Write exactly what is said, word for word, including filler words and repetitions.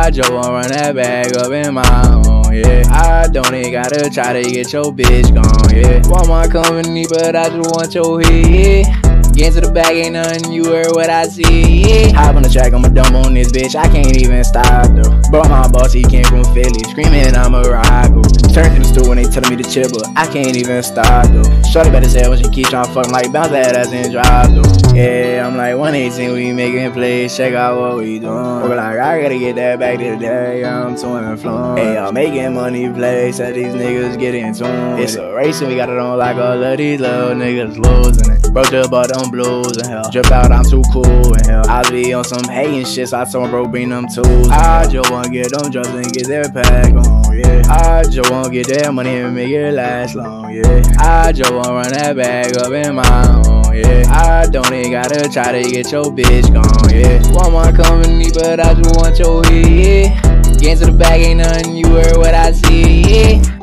I just wanna run that bag up in my own, yeah. I don't even gotta try to get your bitch gone, yeah. Want my company, but I just want your head, yeah. Get into the bag, ain't nothing, you heard what I said, yeah. Hop on the track, I'm a dumb on this bitch, I can't even stop though. Brought my boss, he came from Philly, screaming I'm a rival. Turned in the store when they telling me to chill, but I can't even stop though. Shorty better say when she keep trying to fuck, I'm like bounce that ass and drive though. Yeah, I'm like one eighteen, we making plays, check out what we doing. We're like, I gotta get that back today, I'm too influenced. Hey, I'm making money plays, that these niggas get in tune. It's a race and we got it on like all of these little niggas losing it. Bro, just bought them blues and hell. Drip out, I'm too cool and hell. I be on some hating shit, so I told bro bring them tools. I just wanna get them drugs and get their pack on, yeah. I just wanna get that money and make it last long, yeah. I just wanna run that bag up in my own, yeah. I don't even gotta try to get your bitch gone, yeah. Want my company, but I just want your head, yeah. Get into the bag, ain't nothing, you heard what I said, yeah.